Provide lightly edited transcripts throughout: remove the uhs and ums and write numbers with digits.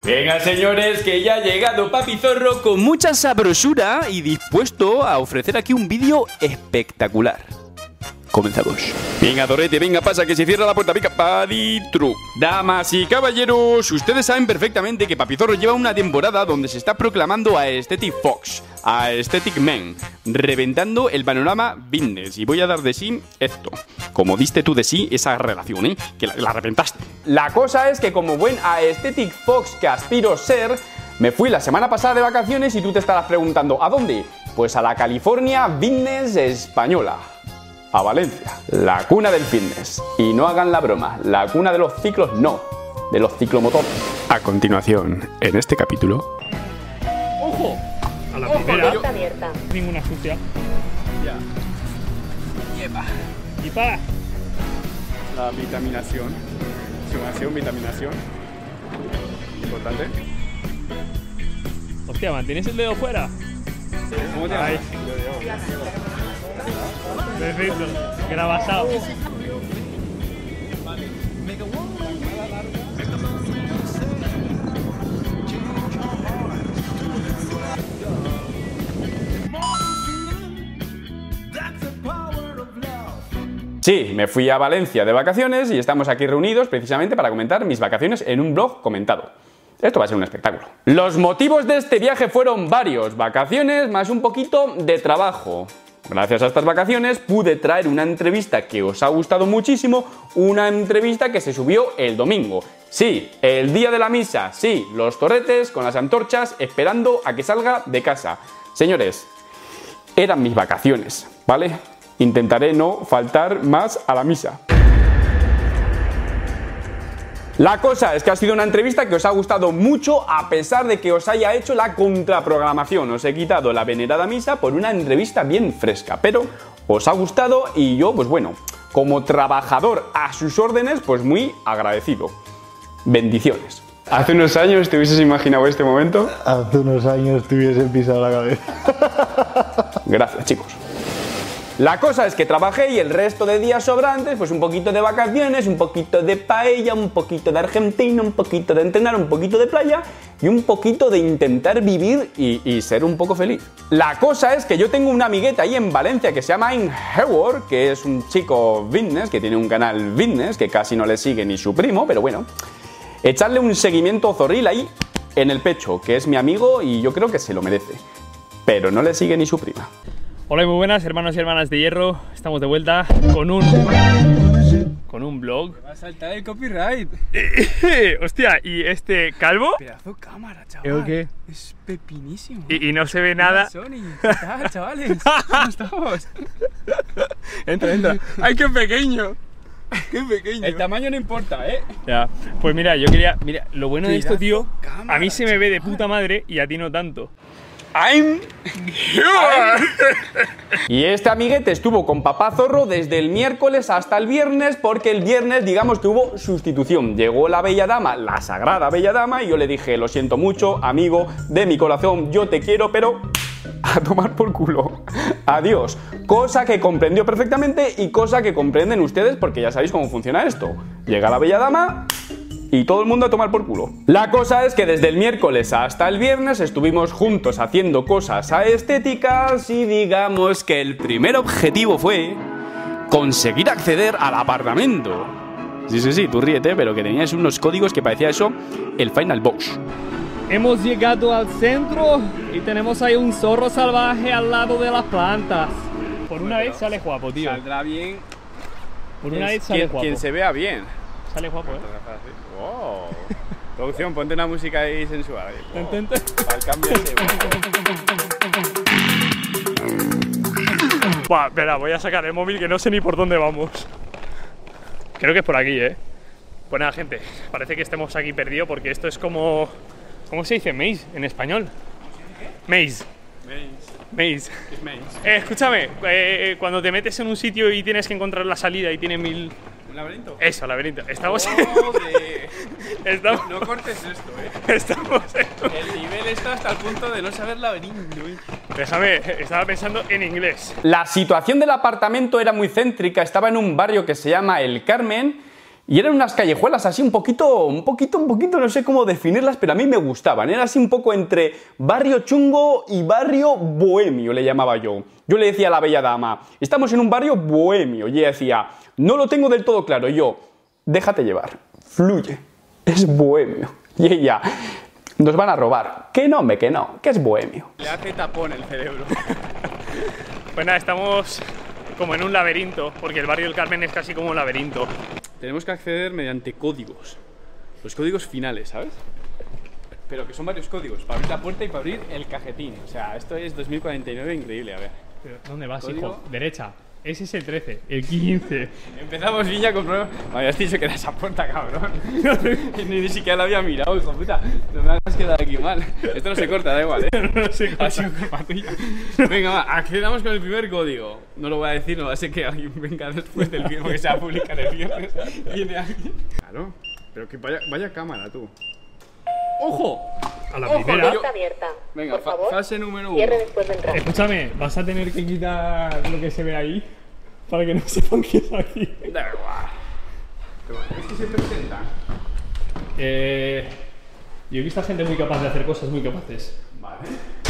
Venga, señores, que ya ha llegado Papi Zorro con mucha sabrosura y dispuesto a ofrecer aquí un vídeo espectacular. Comenzamos. Venga, Dorete, venga, pasa, que se cierra la puerta. Venga, paditru. Damas y caballeros, ustedes saben perfectamente que Papi Zorro lleva una temporada donde se está proclamando a Aesthetic Fox, a Aesthetic Men, reventando el panorama business. Y voy a dar de sí esto. Como diste tú de sí esa relación, que la reventaste. La cosa es que como buen Aesthetic Fox que aspiro ser, me fui la semana pasada de vacaciones y tú te estarás preguntando, ¿a dónde? Pues a la California Business española. A Valencia, la cuna del fitness. Y no hagan la broma, la cuna de los ciclos no, de los ciclomotores. A continuación, en este capítulo... ¡Ojo! A la primera. Está abierta. Ninguna sucia. Ya. Yepa. Y para. La vitaminación. Sumación, vitaminación. Importante. Hostia, ¿mantienes el dedo fuera? ¿Cómo te Ahí. llamas? Perfecto. Grabasado. Sí, me fui a Valencia de vacaciones y estamos aquí reunidos precisamente para comentar mis vacaciones en un blog comentado. Esto va a ser un espectáculo. Los motivos de este viaje fueron varios: vacaciones más un poquito de trabajo. Gracias a estas vacaciones pude traer una entrevista que os ha gustado muchísimo, una entrevista que se subió el domingo. Sí, el día de la misa, sí, los torretes con las antorchas esperando a que salga de casa. Señores, eran mis vacaciones, ¿vale? Intentaré no faltar más a la misa. La cosa es que ha sido una entrevista que os ha gustado mucho a pesar de que os haya hecho la contraprogramación. Os he quitado la venerada misa por una entrevista bien fresca, pero os ha gustado y yo, pues bueno, como trabajador a sus órdenes, pues muy agradecido. Bendiciones. ¿Hace unos años te hubieses imaginado este momento? Hace unos años te hubiesen pisado la cabeza. Gracias, chicos. La cosa es que trabajé y el resto de días sobrantes, pues un poquito de vacaciones, un poquito de paella, un poquito de Argentina, un poquito de entrenar, un poquito de playa y un poquito de intentar vivir y ser un poco feliz. La cosa es que yo tengo una amigueta ahí en Valencia que se llama Howard, que es un chico fitness, que tiene un canal fitness, que casi no le sigue ni su primo, pero bueno, echarle un seguimiento zorril ahí en el pecho, que es mi amigo y yo creo que se lo merece, pero no le sigue ni su prima. Hola y muy buenas, hermanos y hermanas de hierro. Estamos de vuelta con un blog. Me va a saltar el copyright. Hostia, ¿y este calvo? Pedazo cámara, chaval. ¿O qué? Es pepinísimo. Y no se ve nada. Sony, ¿qué tal, chavales? ¿Cómo estamos? Entra, entra. ¡Ay, qué pequeño! ¡Qué pequeño! El tamaño no importa, ¿eh? Ya, pues mira, yo quería... Mira, lo bueno de esto, tío, cámara, a mí se me ve de chaval. puta madre y a ti no tanto. I'm here. Y este amiguete estuvo con Papá Zorro desde el miércoles hasta el viernes, porque el viernes, digamos que hubo sustitución. Llegó la bella dama, la sagrada bella dama, y yo le dije: lo siento mucho, amigo de mi corazón, yo te quiero, pero a tomar por culo. Adiós. Cosa que comprendió perfectamente y cosa que comprenden ustedes porque ya sabéis cómo funciona esto. Llega la bella dama y todo el mundo a tomar por culo. La cosa es que desde el miércoles hasta el viernes estuvimos juntos haciendo cosas estéticas y digamos que el primer objetivo fue conseguir acceder al apartamento. Sí, tú ríete, pero que tenías unos códigos que parecía eso el Final Boss. Hemos llegado al centro y tenemos ahí un zorro salvaje al lado de las plantas. Por una vez sale guapo, tío. Saldrá bien. Por una vez sale guapo. Quien se vea bien. Sale guapo, Wow. Producción, ponte una música ahí sensual. Ten, ten, ten. Para el cambio ese. Buah, espera, voy a sacar el móvil que no sé ni por dónde vamos. Creo que es por aquí, ¿eh? Pues nada, gente, parece que estemos aquí perdidos porque esto es como... ¿Cómo se dice maze en español? Maze. Maze. Es maze. Escúchame, cuando te metes en un sitio y tienes que encontrar la salida y tiene mil... ¿Un laberinto? Eso, laberinto. Estamos... No cortes esto, Estamos... El nivel está hasta el punto de no saber laberinto, Déjame, estaba pensando en inglés. La situación del apartamento era muy céntrica, estaba en un barrio que se llama El Carmen Y eran unas callejuelas así un poquito, no sé cómo definirlas, pero a mí me gustaban. Era así un poco entre barrio chungo y barrio bohemio, le llamaba yo. Yo le decía a la bella dama, estamos en un barrio bohemio. Y ella decía, no lo tengo del todo claro. Y yo, déjate llevar, fluye, es bohemio. Y ella, nos van a robar. Que no, que es bohemio. Le hace tapón el cerebro. Pues nada, estamos como en un laberinto, porque el barrio del Carmen es casi como un laberinto. Tenemos que acceder mediante códigos. Los códigos finales, ¿sabes? Pero que son varios códigos, para abrir la puerta y para abrir el cajetín. O sea, esto es 2049, increíble, a ver. ¿Pero dónde vas, ¿Código? hijo? Derecha. Ese es el 13, el 15. Empezamos bien ya con pruebas. Me habías dicho que era esa puerta, cabrón. ni siquiera la había mirado, hijo puta. No me hagas quedar aquí mal. Esto no se corta, da igual, ¿eh? No se corta. Ha sido culpa tuya. Venga, va, accedamos con el primer código. No lo voy a decir, no va a ser que alguien venga después del viernes, que se va a publicar el viernes. Viene alguien. Claro, pero que vaya cámara, tú. ¡Ojo! A la Ojo, primera. Está abierta. Venga, Por favor, fase número 1. cierre después de entrar. Escúchame, vas a tener que quitar lo que se ve ahí para que no sepan que es aquí. Da igual. Es que se presentan. Yo he visto a gente muy capaz de hacer cosas muy capaces. Vale.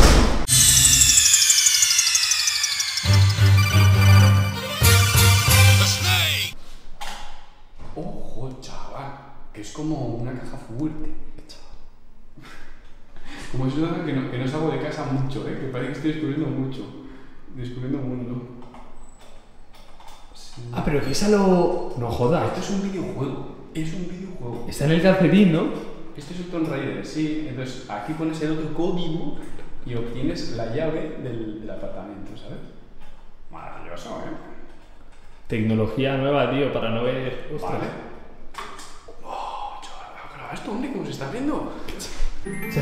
Ojo, chaval, que es como una caja fuerte. Como es una que no salgo de casa mucho, que parece que estoy descubriendo mucho. Descubriendo mundo. Sí. Ah, pero que esa lo... No jodas. Esto es un videojuego. Es un videojuego. Está en el calcetín, ¿no? Esto es el Tomb Raider, sí. Entonces aquí pones el otro código y obtienes la llave del apartamento, ¿sabes? Maravilloso, Tecnología nueva, tío, para no ver... Ostras. Vale. Oh, chaval, ¿graba esto, hombre? ¿Cómo se está viendo? Tan,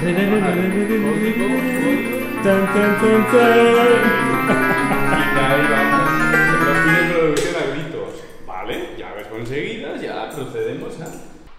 tan, tan, tan. Y ahí vamos. Lo pide producción a gritos. Vale, llaves conseguidas, ya procedemos a...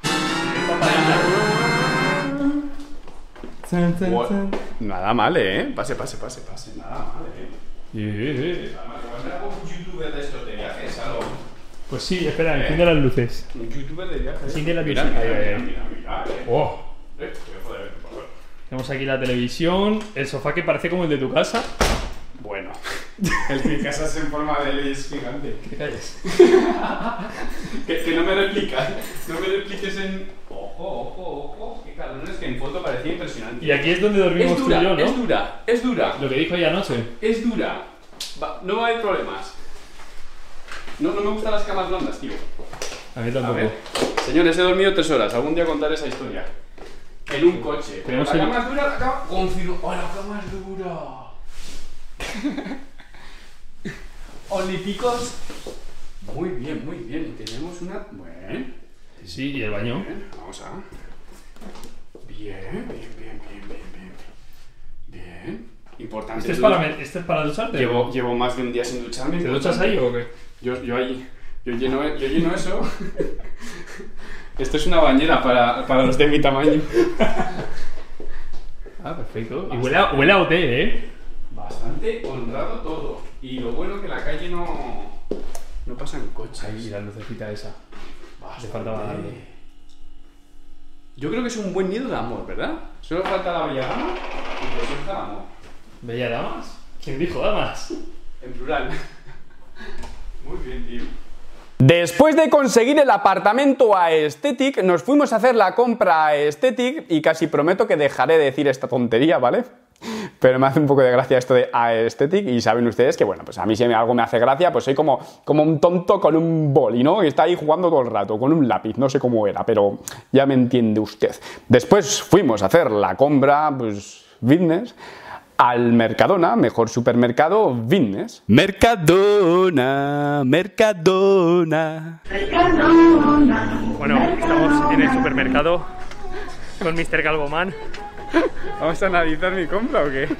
Nada mal, Pase, nada mal, Además, un youtuber de estos de viajes, algo. Pues sí, espera, enciende las luces. Un youtuber de viajes. Enciende la Mira, música. mira. Oh. Joder, por favor. Tenemos aquí la televisión, el sofá que parece como el de tu casa. Bueno, el que casas en forma de L es gigante. ¿Qué calles? Que no me repliques. No me repliques en... Ojo. Qué cabrón, es que en foto parecía impresionante. Y aquí es donde dormimos tú y yo, ¿no? Es dura. Lo que dijo ella anoche. Es dura. No va a haber problemas. No me gustan las camas blandas, tío. A mí A tampoco. ver. Señores, he dormido 3 horas. Algún día contaré esa historia. En un coche. Pero la cama es dura, la cama... Confirmo. ¡Oh, la cama es dura! Olímpicos. Muy bien. Tenemos una... Bueno. Sí, y el baño. Bien, vamos a... Bien. Importante. ¿Este es para ducharte? Llevo más de un día sin ducharme. ¿Te duchas ahí o qué? Yo lleno eso. Esto es una bañera para los de mi tamaño. Ah, perfecto. Y huele a hotel, ¿eh? Bastante honrado todo. Y lo bueno que la calle no pasan coches. Ahí, la lucecita esa. Bastante. Le faltaba algo. Yo creo que es un buen nido de amor, ¿verdad? Solo falta la bella dama y pues está el amor. ¿Bella damas? ¿Quién dijo damas? En plural. Muy bien, tío. Después de conseguir el apartamento Aesthetic, nos fuimos a hacer la compra a Aesthetic y casi prometo que dejaré de decir esta tontería, ¿vale? Pero me hace un poco de gracia esto de Aesthetic y saben ustedes que, bueno, pues a mí si algo me hace gracia, pues soy como un tonto con un boli, ¿no? Y está ahí jugando todo el rato, con un lápiz, no sé cómo era, pero ya me entiende usted. Después fuimos a hacer la compra, pues, business, al Mercadona, mejor supermercado business. Mercadona. Bueno, estamos en el supermercado con Mr. Calvoman. ¿Vamos a analizar mi compra o qué? Con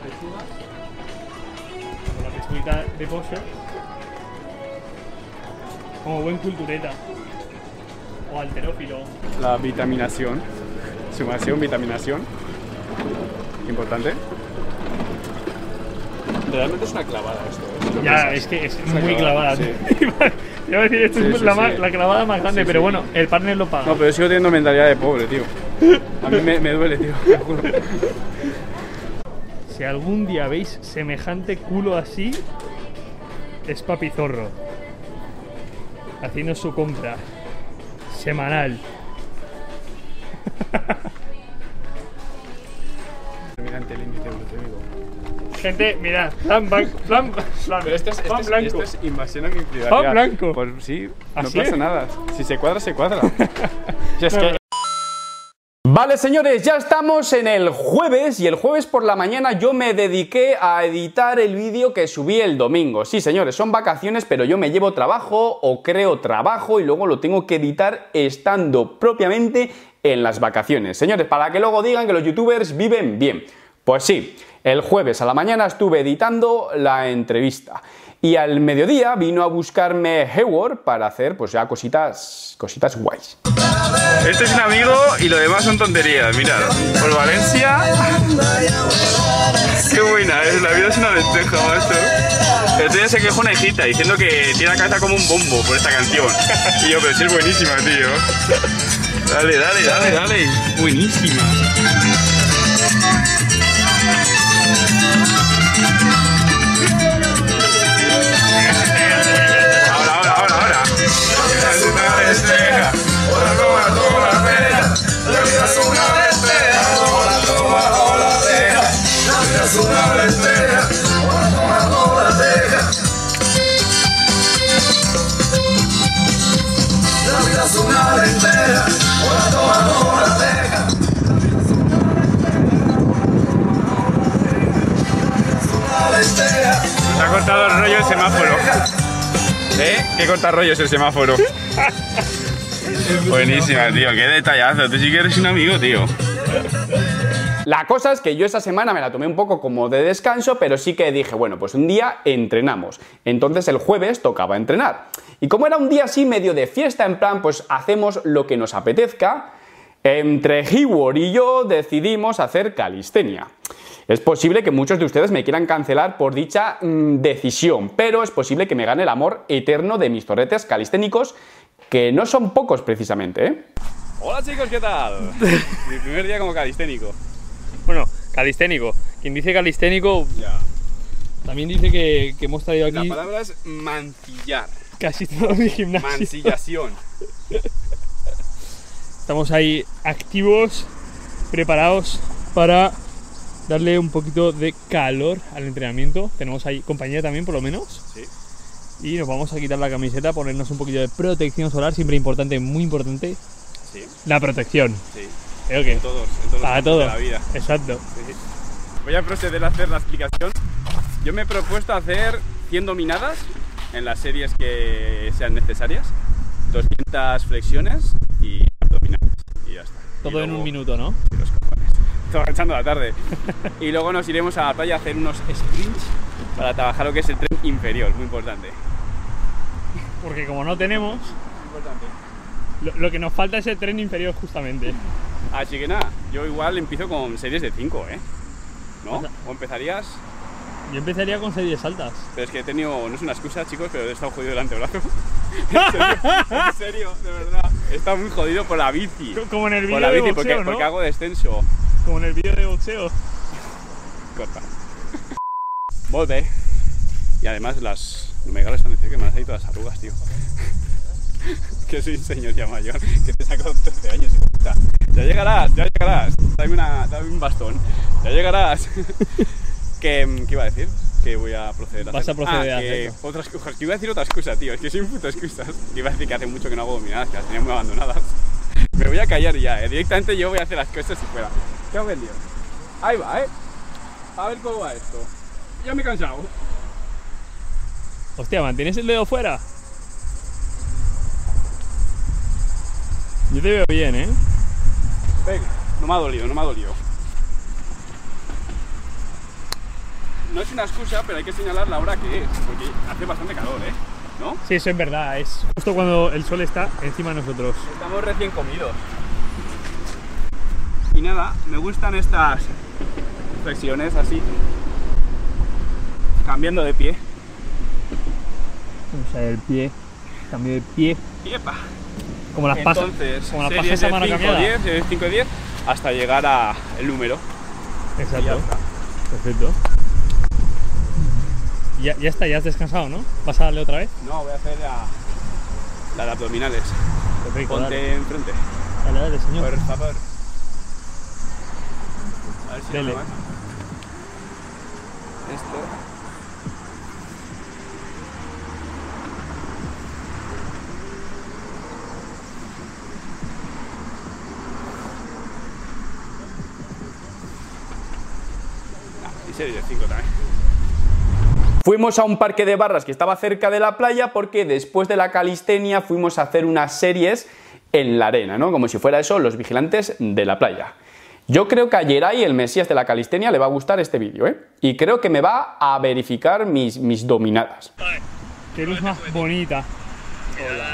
la pechuguita de pollo. Como buen cultureta. O alterófilo. La vitaminación. Sumación, vitaminación. Importante. Realmente es una clavada esto, ¿eh? Ya, es que es muy clavada, clavada. sí. Iba a decir, esto Sí, es sí, la, sí. la clavada más grande, Sí, pero sí. bueno, el partner lo paga. No, pero yo sigo teniendo mentalidad de pobre, tío. A mí me duele, tío. Te lo juro. Si algún día veis semejante culo así, es Papi Zorro. Haciendo su compra semanal. Terminante límite glucémico. Gente, mirad, plan blanco. Pero esto es invasión a mi privacidad. Pan blanco. Pues sí, no ¿Así? pasa nada. Si se cuadra, se cuadra. Si es que... Vale, señores, ya estamos en el jueves y el jueves por la mañana yo me dediqué a editar el vídeo que subí el domingo. Sí, señores, son vacaciones, pero yo me llevo trabajo o creo trabajo y luego lo tengo que editar estando propiamente en las vacaciones. Señores, para que luego digan que los youtubers viven bien. Pues sí, el jueves a la mañana estuve editando la entrevista y al mediodía vino a buscarme Hayward para hacer pues ya cositas guays. Este es un amigo y lo demás son tonterías, mirad. Por Valencia. Qué buena, ¿eh? La vida es una lenteja, macho. El otro día se quejó una hijita diciendo que tiene la cabeza como un bombo por esta canción. Y yo, pero sí es buenísima, tío. Dale, dale, dale, dale. Buenísima. Ahora. Se ha cortado el rollo el semáforo. ¿Eh? ¿Qué corta rollos el semáforo? Buenísima, tío, qué detallazo. Tú sí que eres un amigo, tío. La cosa es que yo esa semana me la tomé un poco como de descanso, pero sí que dije, bueno, pues un día entrenamos. Entonces el jueves tocaba entrenar. Y como era un día así medio de fiesta, en plan, pues hacemos lo que nos apetezca, entre Hayward y yo decidimos hacer calistenia. Es posible que muchos de ustedes me quieran cancelar por dicha decisión, pero es posible que me gane el amor eterno de mis torretes calisténicos, que no son pocos precisamente, ¿eh? Hola chicos, ¿qué tal? Mi primer día como calisténico. Bueno, calisténico. Quien dice calisténico Ya. también dice que hemos traído aquí La palabra es mancillar. casi todo mi gimnasio. Mancillación. Estamos ahí activos, preparados para darle un poquito de calor al entrenamiento. Tenemos ahí compañía también, por lo menos. Sí. Y nos vamos a quitar la camiseta, ponernos un poquito de protección solar, siempre importante, muy importante. Sí. La protección. Sí. Creo que En todos los para campos todo. de la vida. Exacto. Sí. Voy a proceder a hacer la explicación. Yo me he propuesto hacer 100 dominadas en las series que sean necesarias, 200 flexiones y abdominales. Y ya está. Todo Y en luego- un minuto, ¿no? Sí, los cojones. Estaba echando la tarde. Y luego nos iremos a la playa a hacer unos sprints para trabajar lo que es el tren inferior, muy importante. Porque como no tenemos, Importante. lo que nos falta es el tren inferior justamente. Así que nada, yo igual empiezo con series de 5, ¿eh? ¿No? ¿O empezarías? Yo empezaría con series altas. Pero es que he tenido, no es una excusa, chicos, pero he estado jodido del antebrazo. En serio, de verdad. He estado muy jodido por la bici. Como en el Por vídeo la de bici, boxeo, porque ¿no? hago descenso. Como en el vídeo de boxeo. Corta. Volve. Y además las megales están diciendo que me han salido todas las arrugas, tío. Que soy un señor ya mayor, que te saco 13 años y puta. Ya llegarás, ya llegarás. Dame un bastón. Ya llegarás. ¿Qué iba a decir? Que voy a proceder a hacer. Vas a proceder a que hacerlo. otras cosas. Que iba a decir otra excusa, tío. Es que soy un puto excusas. Que iba a decir que hace mucho que no hago dominadas, que las tenía muy abandonadas. Me voy a callar ya, Directamente yo voy a hacer las cosas si fuera. ¿Qué hago el lío? Ahí va, A ver cómo va esto. Ya me he cansado. Hostia, ¿mantienes el dedo fuera? Yo te veo bien, ¿eh? Venga, no me ha dolido, no me ha dolido. No es una excusa, pero hay que señalar la hora que es, porque hace bastante calor, ¿no? Sí, eso es verdad. Es justo cuando el sol está encima de nosotros. Estamos recién comidos. Y nada, me gustan estas flexiones así. cambiando de pie. Vamos a ver el pie. Cambio de pie. ¡Yepa! Como las pasas. Entonces, Como las series pasas a de mano 5, cambiada. 10, series 5 y 10, hasta llegar a el número. Y ya Exacto. está. Perfecto. Ya está, ya has descansado, ¿no? ¿Vas a darle otra vez? No, voy a hacer las de abdominales. Perfecto. Ponte Dale, enfrente. dale, señor. Por favor. A ver si Dele. no me mata. Esto. Y serie de 5 también. Fuimos a un parque de barras que estaba cerca de la playa porque después de la calistenia fuimos a hacer unas series en la arena, ¿no? Como si fuera eso, los vigilantes de la playa. Yo creo que a Geray, el mesías de la calistenia, le va a gustar este vídeo, ¿eh? Y creo que me va a verificar mis dominadas. Qué luz más bonita. Hola.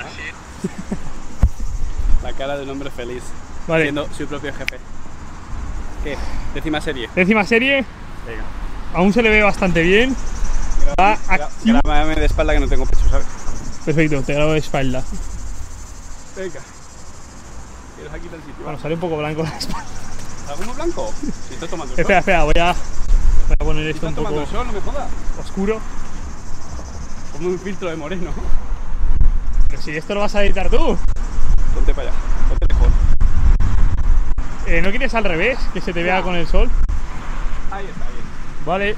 La cara de un hombre feliz, Vale. siendo su propio jefe. ¿Qué? Décima serie. Décima serie. Venga. Aún se le ve bastante bien. Va activo. Grábame de espalda que no tengo pecho, ¿sabes? Perfecto, te grabo de espalda. Venga. ¿Quieres aquí el sitio? Bueno, sale un poco blanco la espalda. ¿Alguno blanco? Si estás tomando el sol. Espera, voy a poner Si esto estás un tomando poco el sol, no me jodas. oscuro. Como un filtro de moreno. Pero si esto lo vas a editar tú. Ponte para allá. Ponte mejor. ¿No quieres al revés? Que se te vea con el sol. Ahí está bien. Vale.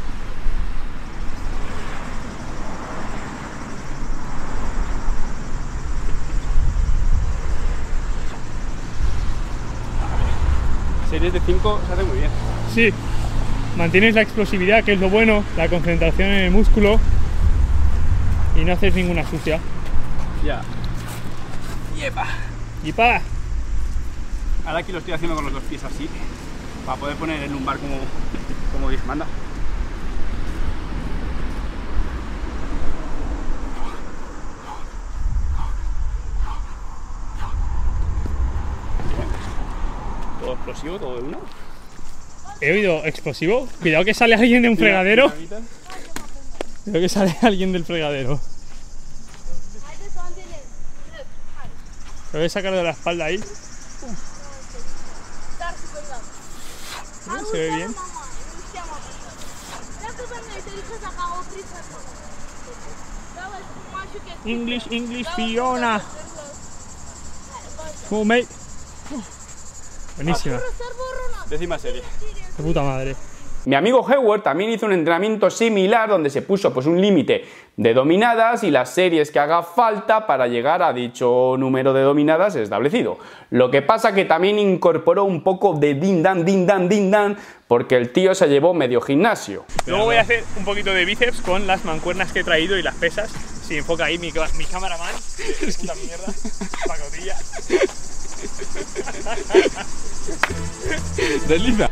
Series de 5 se hace muy bien. Sí. Mantienes la explosividad, que es lo bueno, la concentración en el músculo. Y no haces ninguna sucia. Ya. ¡Yepa! Y pa. Ahora aquí lo estoy haciendo con los dos pies así, para poder poner el lumbar como Dios manda. Todo explosivo, todo de uno. He oído explosivo. Cuidado que sale alguien de un fregadero. Cuidado que sale alguien del fregadero. Lo voy a sacar de la espalda ahí. Se ve bien. English, Fiona. Oh, mate. Buenísima. Décima serie. De puta madre. Mi amigo Howard también hizo un entrenamiento similar donde se puso pues un límite de dominadas y las series que haga falta para llegar a dicho número de dominadas establecido. Lo que pasa que también incorporó un poco de din dan, porque el tío se llevó medio gimnasio. Luego voy a hacer un poquito de bíceps con las mancuernas que he traído y las pesas. Si enfoca ahí mi cameraman, de puta mierda, pacotilla. Desliza.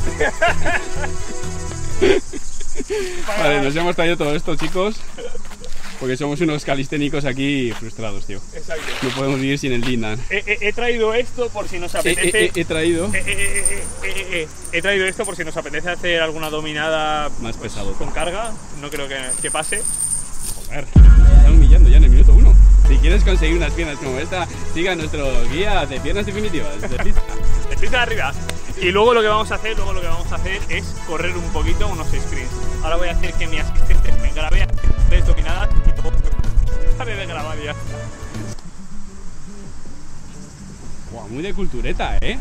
Vale, nos hemos traído todo esto, chicos, porque somos unos calisténicos aquí frustrados, tío. Exacto. No podemos vivir sin el Dindan. He traído esto por si nos apetece. He traído He traído esto por si nos apetece hacer alguna dominada más pesado. con carga. No creo que pase. Joder, me están humillando ya en el minuto 1. Si quieres conseguir unas piernas como esta, siga nuestro guía de piernas definitivas. Desliza arriba. Y luego lo que vamos a hacer, es correr un poquito, unos sprints. Ahora voy a hacer que mi asistente me grabe 3 dominadas y luego pare de grabar ya. Wow, muy de cultureta, ¿eh?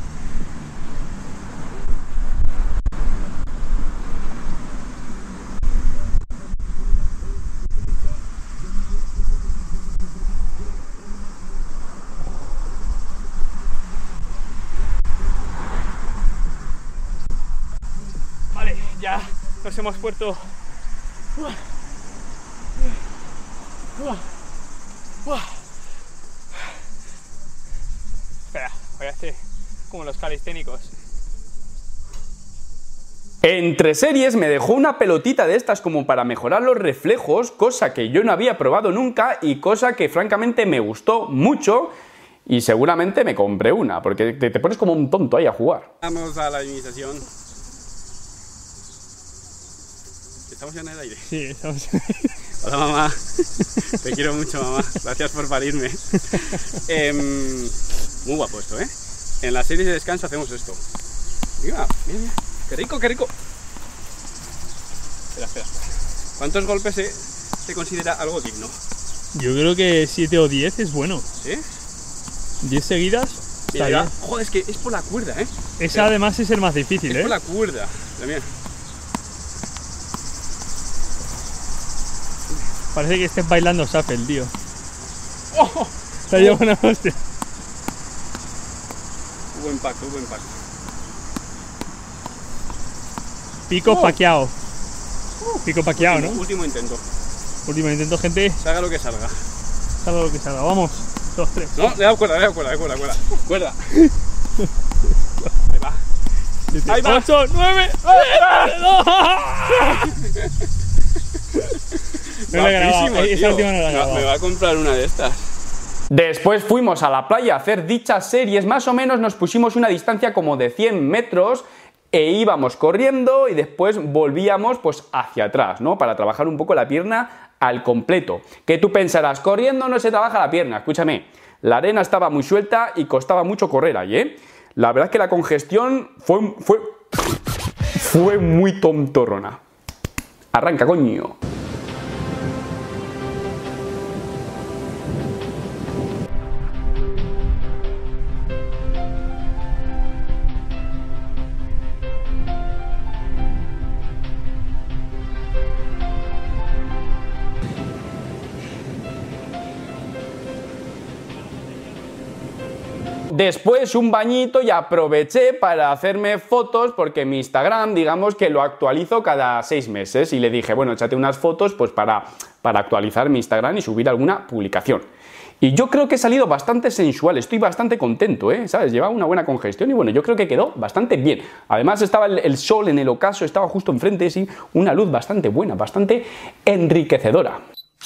Vale, ya nos hemos puesto. Espera, voy a hacer como los calisténicos. Entre series me dejó una pelotita de estas como para mejorar los reflejos, cosa que yo no había probado nunca y cosa que francamente me gustó mucho y seguramente me compré una, porque te pones como un tonto ahí a jugar. Vamos a la iniciación. ¿Estamos en el aire? Sí, estamos. Hola mamá, te quiero mucho mamá, gracias por parirme. Muy guapo esto, ¿eh? En las series de descanso hacemos esto. Mira, mira, mira, qué rico, qué rico. Espera, espera. ¿Cuántos golpes se considera algo digno? Yo creo que 7 o 10 es bueno. ¿Sí? 10 seguidas. Mira, Está mira. bien. Joder, es que es por la cuerda, ¿eh? Esa además es el más difícil, Es ¿eh? por la cuerda. Mira, mira. Parece que estés bailando shuffle, tío. ¡Oh! Te ha llevado una hostia. Hubo impacto, hubo impacto. Pico paqueado. Pico paqueado, ¿no? Último intento. Último intento, gente. Salga lo que salga. Salga lo que salga. Vamos. 2, 3. No, le he dado cuerda, le he dado cuerda, le he dado cuerda. Cuerda. Ahí va. Ahí va. 8, 9. No lo he grabado. Guapísimo, Esa tío. última no la he grabado. Me va a comprar una de estas. Después fuimos a la playa a hacer dichas series, más o menos nos pusimos una distancia como de 100 metros e íbamos corriendo y después volvíamos pues hacia atrás, ¿no? Para trabajar un poco la pierna al completo. Que tú pensarás, corriendo no se trabaja la pierna, escúchame, la arena estaba muy suelta y costaba mucho correr ahí, ¿eh? La verdad es que la congestión fue muy tontorrona. Arranca, coño. Después un bañito y aproveché para hacerme fotos porque mi Instagram, digamos que lo actualizo cada 6 meses y le dije, bueno, échate unas fotos pues para actualizar mi Instagram y subir alguna publicación. Y yo creo que he salido bastante sensual, estoy bastante contento, ¿sabes? Llevaba una buena congestión y bueno, yo creo que quedó bastante bien. Además estaba el sol en el ocaso, estaba justo enfrente, sí, una luz bastante buena, bastante enriquecedora.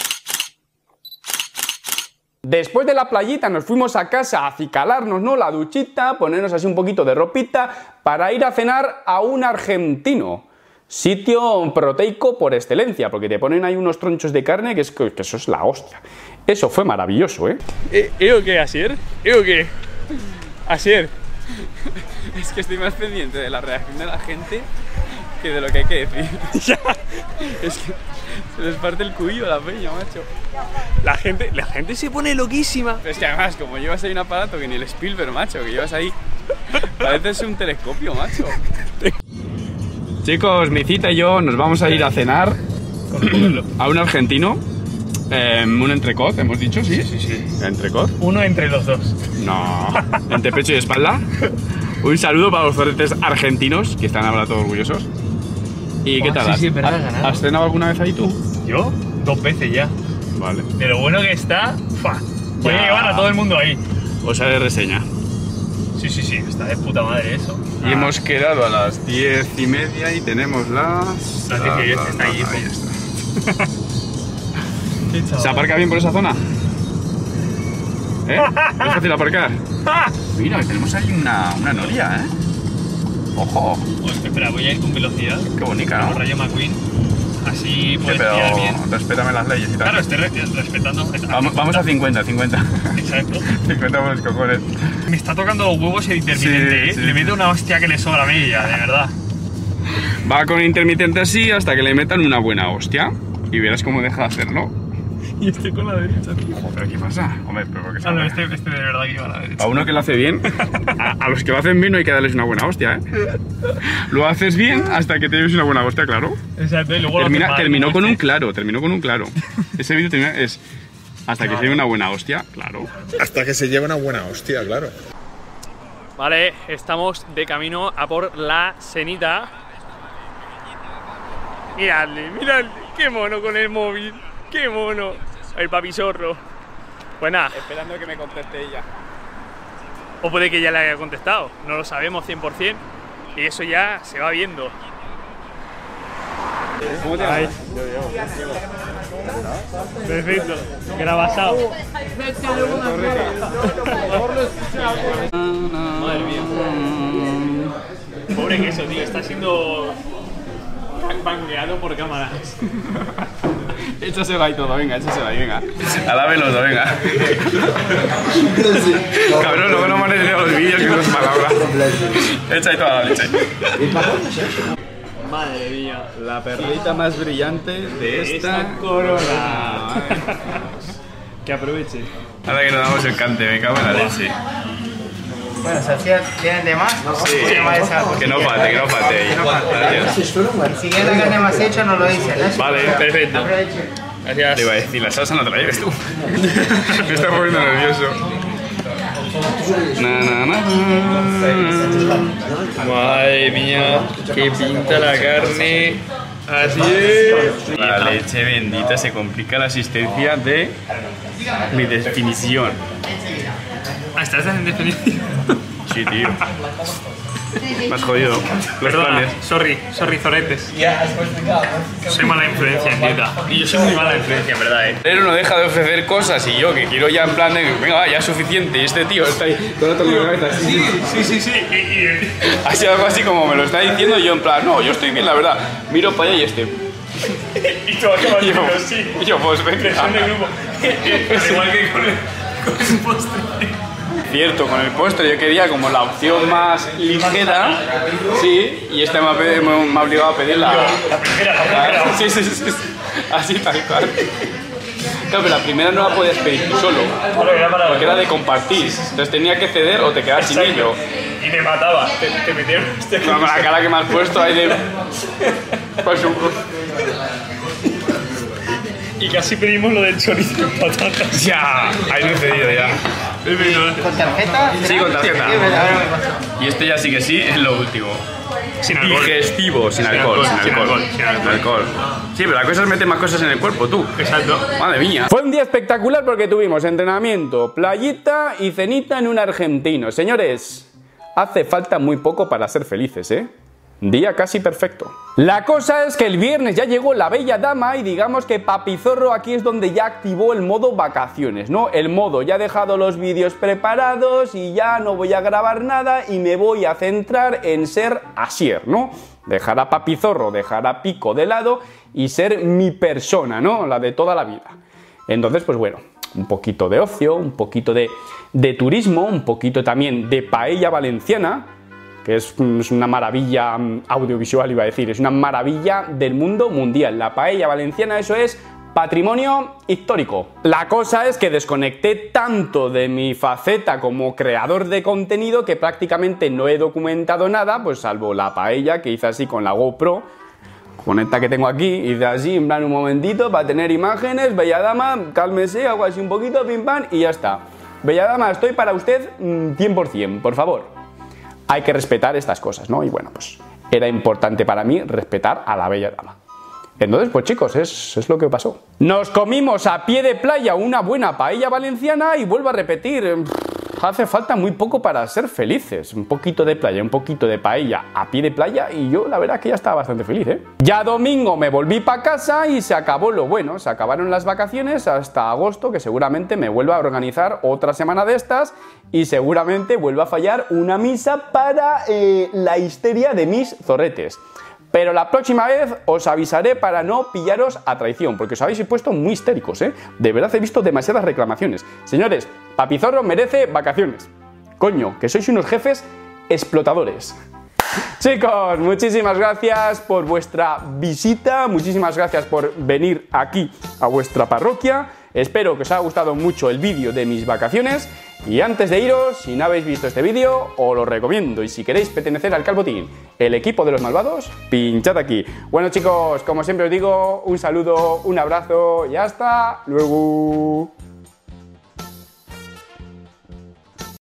Después de la playita nos fuimos a casa a acicalarnos, ¿no? La duchita, ponernos así un poquito de ropita para ir a cenar a un argentino. Sitio proteico por excelencia, porque te ponen ahí unos tronchos de carne que eso es la hostia. Eso fue maravilloso, ¿eh? ¿O qué, Asier? ¿O qué? Asier. Es que estoy más pendiente de la reacción de la gente que de lo que hay que decir. Es que se les parte el cubillo a la peña, macho. La gente se pone loquísima. Pero es que además, como llevas ahí un aparato que ni el Spielberg, macho, que llevas ahí, pareces un telescopio, macho. Chicos, mi cita y yo nos vamos a ir a cenar a un argentino. Un entrecot, hemos dicho, ¿sí? Sí, sí, sí. ¿Entrecot? Uno entre los dos. No. Entre pecho y espalda. Un saludo para los fuertes argentinos, que están ahora todos orgullosos. ¿Y qué tal? Sí, verdad, ganado. ¿Has cenado alguna vez ahí tú? ¿Yo? 2 veces ya. Vale. De lo bueno que está, voy a llevar a todo el mundo ahí. O sea, de reseña. Sí, sí, sí, está de puta madre eso. Y hemos quedado a las 10:30 y tenemos las... Las 10:10 está ahí. Ahí está. ¿Se aparca bien por esa zona? ¿Eh? ¿Es fácil aparcar? Mira, tenemos ahí una noria, ¿eh? ¡Ojo! Pues espera, voy a ir con velocidad. Qué bonita, Como ¿no? Rayo McQueen. Así puedes pero tirar bien. respétame las leyes y tal. Claro, estoy respetando. Vamos a 50. Exacto. 50 por los cojones. Me está tocando los huevos el intermitente, Sí, ¿eh? sí. Le meto una hostia que le sobra a mí ya, de verdad. Va con intermitente así hasta que le metan una buena hostia. Y verás cómo deja de hacerlo. Y estoy con la derecha, tío. ¿Pero qué pasa? Hombre, pero porque Ah, no, este de verdad que iba a la derecha. a uno que lo hace bien, a los que lo hacen bien no hay que darles una buena hostia, ¿eh? Lo haces bien hasta que te lleves una buena hostia, claro. Exacto, y luego Terminó con un claro. Ese vídeo es hasta que se lleve una buena hostia, claro. Hasta que se lleve una buena hostia, claro. Vale, estamos de camino a por la cenita. Miradle, qué mono con el móvil, qué mono. El papi zorro. Pues nada, Esperando que me conteste ella. o puede que ya le haya contestado, no lo sabemos 100%. Y eso ya se va viendo. ¿Cómo te Ahí. llamas? Perfecto, grabasado. Madre mía. Pobre queso, tío, está siendo Bangueado por cámaras. Échaselo ahí todo, venga, échaselo ahí, venga. Alábenlo todo, venga. Cabrón, luego no moneteo los vídeos con tus palabras. Echa ahí toda la leche. Madre mía. La perlita más brillante de Esta corona. Que aproveche. Ahora que nos damos el cante, me cago en la leche. Bueno, ¿sociedad tienen de más? Sí, que no falte, ahí. Gracias. Y si quieren la carne más hecha, nos lo dicen, ¿eh? Vale, perfecto. Aprovechen. Gracias. Te iba a decir, la salsa no te la lleves tú. Me está poniendo nervioso. Madre mía, que pinta la carne. Así es. La leche bendita, se complica la asistencia de mi definición. ¿Estás en definición? Sí, tío. Me has jodido. Los Perdona, planes. sorry, zoretes. Soy mala influencia en dieta. Y yo soy muy mala influencia, en verdad, Pero no deja de ofrecer cosas y yo que quiero ya en plan de, venga, va, ya es suficiente. Y este tío está ahí con otro en la cabeza. Sí. Ha sido algo así como me lo está diciendo y yo en plan, no, yo estoy bien, la verdad. Miro para allá y este. Y tú acabas Y yo, diciendo sí. y yo, pues venga. Presión de grupo. Igual que con el postre. Cierto, con el postre yo quería como la opción más ligera, sí, y este me ha obligado a pedir la primera. Sí, así tal cual. Claro, pero la primera no la podías pedir tú solo, porque era de compartir, entonces tenía que ceder o te quedabas sin ello. Y me mataba, te metieron Con la cara que me has puesto ahí de... Pues, y casi pedimos lo del chorizo en patatas. ya, ahí no he cedido ya. ¿Con tarjeta? Sí, con tarjeta. Sí, ahora me pasa. Y este ya sí que sí, es lo último. Sin alcohol. Digestivo, sin alcohol. Sí, pero la cosa es meter más cosas en el cuerpo, tú. Exacto. Madre mía. Fue un día espectacular porque tuvimos entrenamiento, playita y cenita en un argentino. Señores, hace falta muy poco para ser felices, ¿eh? Día casi perfecto. La cosa es que el viernes ya llegó la bella dama y digamos que Papizorro aquí es donde ya activó el modo vacaciones, ¿no? El modo, ya he dejado los vídeos preparados y ya no voy a grabar nada y me voy a centrar en ser Asier, ¿no? Dejar a Papizorro, dejar a Pico de lado y ser mi persona, ¿no? La de toda la vida. Entonces, pues bueno, un poquito de ocio, un poquito de turismo, un poquito también de paella valenciana, que es una maravilla audiovisual, iba a decir, es una maravilla del mundo mundial. La paella valenciana, eso es patrimonio histórico. La cosa es que desconecté tanto de mi faceta como creador de contenido que prácticamente no he documentado nada, pues salvo la paella que hice así con la GoPro, con esta que tengo aquí, hice así en plan un momentito para tener imágenes, bella dama, cálmese, hago así un poquito, pim pam y ya está. Bella dama, estoy para usted 100%, por favor. Hay que respetar estas cosas, ¿no? Y bueno, pues era importante para mí respetar a la bella dama. Entonces, pues chicos, es lo que pasó. Nos comimos a pie de playa una buena paella valenciana y vuelvo a repetir, hace falta muy poco para ser felices. Un poquito de playa, un poquito de paella a pie de playa y yo la verdad que ya estaba bastante feliz, ¿eh? Ya domingo me volví para casa y se acabó lo bueno, se acabaron las vacaciones hasta agosto, que seguramente me vuelva a organizar otra semana de estas y seguramente vuelva a fallar una misa para la histeria de mis zorretes. Pero la próxima vez os avisaré para no pillaros a traición, porque os habéis puesto muy histéricos, ¿eh? De verdad he visto demasiadas reclamaciones. Señores, Papizorro merece vacaciones. Coño, que sois unos jefes explotadores. Chicos, muchísimas gracias por vuestra visita, muchísimas gracias por venir aquí a vuestra parroquia. Espero que os haya gustado mucho el vídeo de mis vacaciones y antes de iros, si no habéis visto este vídeo, os lo recomiendo y si queréis pertenecer al Calvotín, el equipo de los malvados, pinchad aquí. Bueno chicos, como siempre os digo, un saludo, un abrazo y hasta luego.